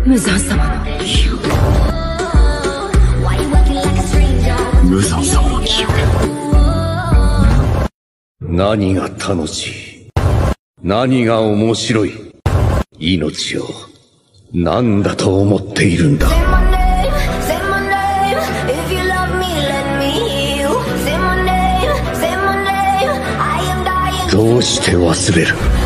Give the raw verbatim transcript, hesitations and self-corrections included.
無惨様の無惨様の記憶。何が楽しい、何が面白い、命を何だと思っているんだ。どうして忘れる。